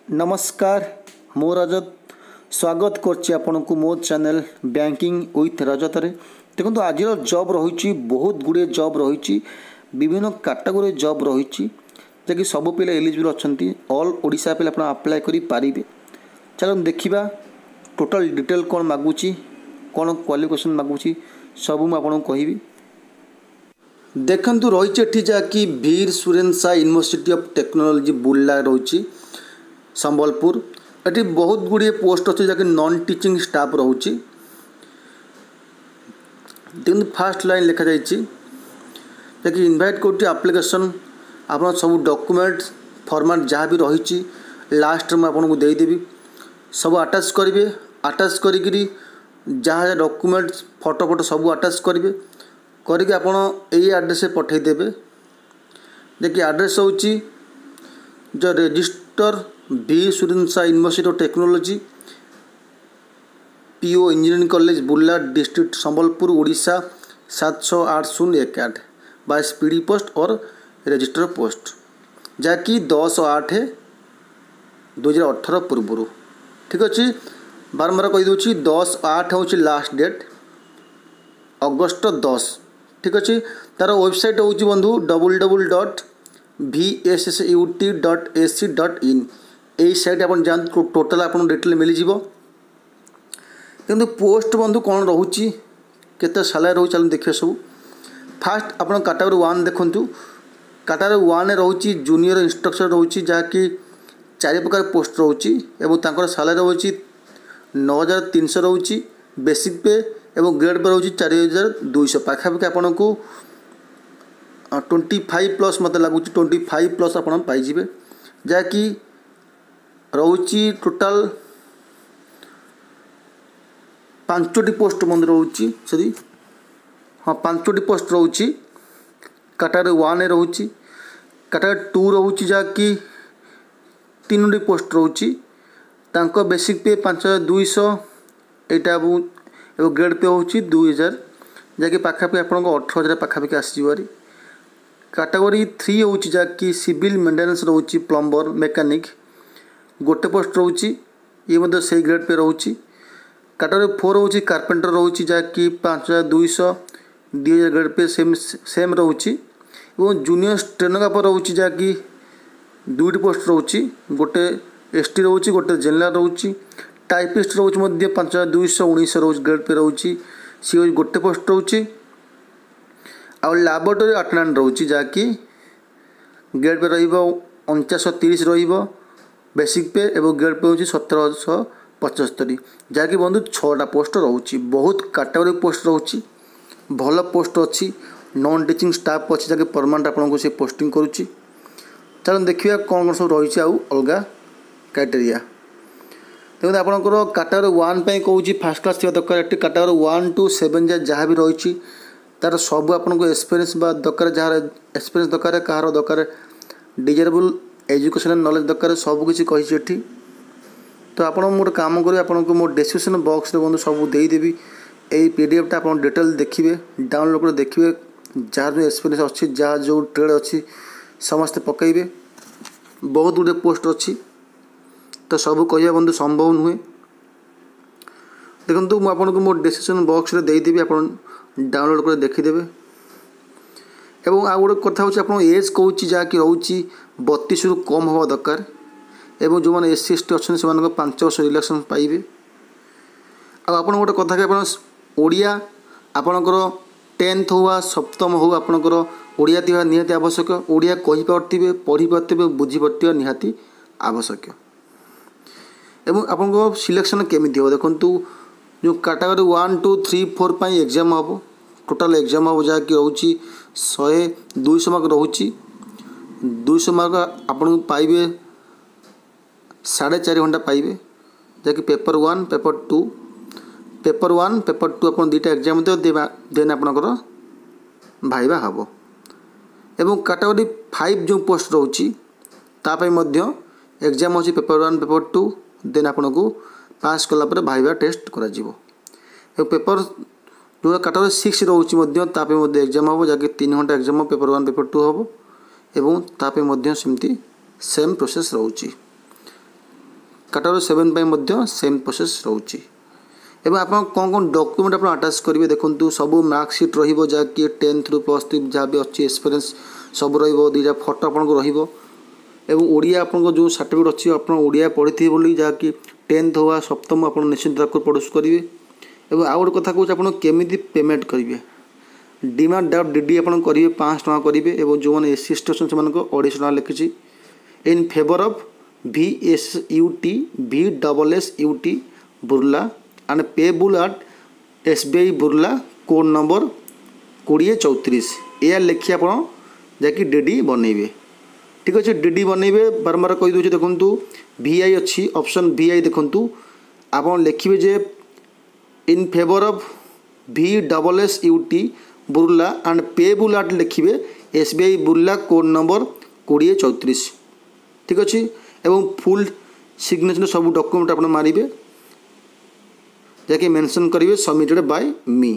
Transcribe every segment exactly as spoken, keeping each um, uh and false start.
नमस्कार मो रजत स्वागत करछि आपनकु मो चैनल बैंकिंग विथ रजत रे। देखो आज जॉब रही बहुत गुड़े जॉब रही विभिन्न कैटेगरी जॉब रही जैकि सब पिला एलिजिबल अच्छा ऑल ओडिशा पे आप अप्लाई करि पारिबे। चलो देखिबा टोटल डिटेल कौन मागुची कौन क्वालिफिकेशन मागुची सब मुझे आपको कहबी। देखंतु रही जहाँकि Veer Surendra Sai university of technology Burla रही संबलपुर। ये बहुत गुड़िए पोस्ट अच्छे जहाँकि नॉन टीचिंग स्टाफ रही। फास्ट लाइन लिखा जाकि इनवाइट कर आप्लिकेसन आप सब डॉक्यूमेंट फॉर्मेट जहाँ भी रही लास्ट में आपको देदेवी सब अटैच करेंगे। अटैच करी जहाँ डॉक्यूमेंट फोटो फोटो सब अटैच करेंगे करके आपड़ यही एड्रेस पठेदेवे। देखिए एड्रेस हूँ जो register Veer Surendra Sai university of technology PO engineering college Burla district Sambalpur Odisha सात सौ आठ शून्य एक आठ बाय स्पीडी पोस्ट और रजिस्टर पोस्ट जहाँकि दस आठ दुई हजार अठर पूर्व। ठीक अच्छे बारंबार कहीदे दस आठ हूँ लास्ट डेट अगस्ट दस। ठीक अच्छे तार वेबसाइट हूँ बंधु double double dot V S S U T dot A C dot in यही साइट आप जानते टोटाल आपको डिटेल मिल जाव। किंतु पोस्ट बंधु कौन रोचे केते सालारी रोचे चलो देखिए सब। फास्ट आप कैटेगरी वन देखु कैटेगरी वन रोचे जूनियर इंस्ट्रक्टर रोचे जहाँकि चार प्रकार पोस्ट रोचे सालारी रोचे नौ हजार तीन सौ रोचे बेसिक पे एवं ग्रेड पे रोचे चार हजार दुईश पाखापाखि आपन को ट्वेंटी फाइव प्लस मत लगुच ट्वेंटी फाइव प्लस आप पाइबे जहाँकि रोची टोटाल पांचटी पोस्ट मन रोची सॉरी हाँ पांचटी पोस्ट रोची कैटेगरी वन रोची कैटेगरी टू रोची जहाँकि तीन पोस्ट रोची तांको बेसिक पे पाँच हजार दुईश यहाँ एवं ग्रेड पे हूँ दुई हजार जहाँकि पाखापाखि आपको अठर हजार पाखापाखि आसपारी। कैटेगरी थ्री हूँ जहाँकि सिविल मेंटेनेंस रोची प्लम्बर मेकानिक गोटे पोस्ट रोची ये से ग्रेड पे रोची। कैटेगरी फोर हूँ कारपेंटर रोची जहाँकि पाँच हजार दुईश दुई हजार ग्रेड पे सेम सेम रोची और जूनियर स्टेनोग्राफर रोची जहाँकि दुईटी पोस्ट रोची गोटे एस टी रोची गोटे जनरल रोची टाइपिस्ट रोची पाँच हजार दुईश उन्नीस रोज ग्रेड पे रोची सी गोटे पोस्ट रोची आ लैबोरेटरी अटेंडेंट रोची जहाँकि ग्रेड पे रचाश तीस र बेसिक पे एवं ग्रेड पे हूँ सतरश पचस्तरी जहाँकि बंधु छटा पोस्ट रोची बहुत कैटेगरी पोस्ट रोची भल पोस्ट अच्छी नॉन टीचिंग स्टाफ अच्छी जहाँकि परमानेंट आपको से पोस्टिंग करुच्ची। चलो देखिए कौन कौन सब रही अलग क्राइटेरिया। देखते आपंकर कैटेगरी वन पे कौन फास्ट क्लास थी दरकार ये कैटेगरी वन टू सेवेन जाए जहाँ भी रही तार सब आपको एक्सपीरियंस दरकार जहाँ एक्सपीरियंस दरकार कहार दरकार डिजायरेबल एजुकेशनल नॉलेज दरकार सबकि कही। तो आप गोटे कम करेंगे आपको मो डिस्क्रिप्शन बॉक्स में बंधु सब देदेवी यही पीडीएफ टा आप डिटेल देखिए डाउनलोड कर देखिए जहाँ जो एक्सपीरियंस अच्छी जहाँ जो ट्रेड अच्छी समस्ते पकड़े बहुत गुटे पोस्ट अच्छी तो सब कह बंधु संभव नुहे। देखो मुझे आपको मो डिस्क्रिप्शन बॉक्स में देदेवी आप डाउनलोड कर देखीदे। एवं आ गोटे कथा हूँ आप एज कौच जहाँकि रोची बतीस रु कम हवा दरकार एवं जो मैंने एस सी एस टी अच्छे से पांच वर्ष रिलैक्सेशन पाइबे। आप गोटे कथा कि ओडिया आपणकर टेन्थ हुआ सप्तम हो आपणकर ओडिया थी निहाती आवश्यक ओडिया कही पार्थे पढ़ी पार्थे बुझी पार्थे निहाती आवश्यक। एवं आपको सिलेक्शन केमी हो देखु जो category one two three four पाई एग्जाम हम टोटाल एग्जाम हम जहाँकि रोची शहे दुईश मार्क रोची दुईश मार्क आपन पाइबे साढ़े चार घंटा पाइबे जहाँकि paper one paper two paper one paper two आप दुईटा एग्जाम देन आपणकर भाइबा हम एवं कैटेगरी फाइव जो पोस्ट रोची तापाई मध्य एग्जाम अच्छी पेपर वन पेपर टू देन आपन को पास कलापर भाइबा टेस्ट करा पेपर जो कैटेगरी सिक्स रोची एग्जाम हम जहाँकि तीन घंटा exam paper one paper two हम एवं तापाई सेमती सेम प्रोसेस रोची। कैटेगरी सेवन सेम प्रोसेस रोचे। एवं आप कौन कौन डॉक्यूमेंट आप अटैच करेंगे देखो सब मार्कसीट रही जहाँकि टेन्थ रु प्लस थ्री जहाँ भी अच्छी एक्सपीरियंस सब रहीटा फोटो आपको रही एवं ओडिया आपको जो सर्टिफिकेट अच्छी आप ओडिया पढ़ी थे बोली जहाँकि टेन्थ हुआ सप्तम आप निश्चिंत प्रोड्यूस करेंगे। एवं आउ गोटे कथा कौन आप केमी पेमेंट करेंगे डिमांड ड्राफ्ट डीडी आप करेंगे पाँच टका करेंगे और जो मैंने एस सी एस टी अच्छे से अढ़ाई टका लिखी in favour of V S U T V double S U T Burla and payable at S B I Burla code number कोड़े चौतीस या लिखी आप जैकि डीडी बनइबे। ठीक अच्छे डीडी बनइबे बारंबार कहीदे देखूँ भी आई अच्छी ऑप्शन भी आई देखूँ आप लिखे जे in favour of V double S U T Burla and payable at लिखे S B I Burla code number कोड़े चौतीस। ठीक अच्छे एवं फुल सिग्नेचर सब डॉक्यूमेंट आप मारे जैकि मेंशन करेंगे सबमिटेड बाय मी।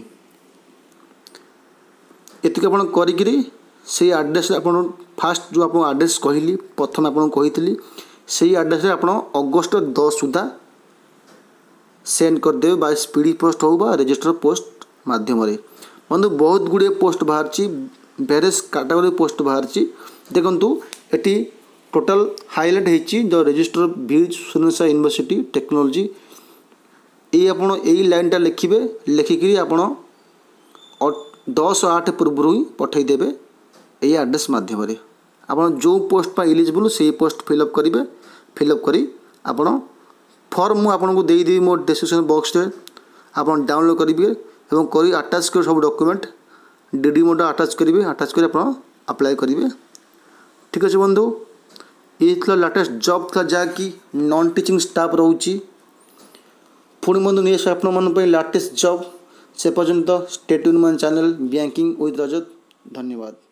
एतिक आप करी से आड्रेस आप फास्ट जो आप आड्रेस कहली प्रथम आपको कही से आड्रेस आप अगस्ट दस सुधा सेंड करदे बाय स्पीड पोस्ट हो बा रजिस्टर पोस्ट माध्यम बंधु बहुत गुड़े पोस्ट बाहर वेरियस कैटेगरी पोस्ट बाहर देखु ये टोटल हाईलाइट होती जो रजिस्टर भीड सुरेश यूनिवर्सिटी टेक्नोलॉजी ये आपड़ यही लाइनटा लिखे लिखिकी आप दस आठ पूर्व ही पठेदेवे यही आड्रेस मध्यम आप जो पोस्ट पर एलिजिबल से पोस्ट फिलअप करेंगे फिलअप करी आप फॉर्म मुझे आपको देदेवी मो डिस्क्रिप्शन बॉक्स रे आप डाउनलोड करेंगे और कर आटाच कर सब डॉक्यूमेंट डीडी मोड आटाच करेंगे आटाच कर अप्लाई करेंगे। ठीक अच्छे बंधु ये लाटेस्ट जॉब था जहाँकि नॉन टीचिंग स्टाफ रोची पुणी बंधु नहीं आप लाटेस्ट जॉब से पर्यंत stay tune my channel banking with Rajat. धन्यवाद।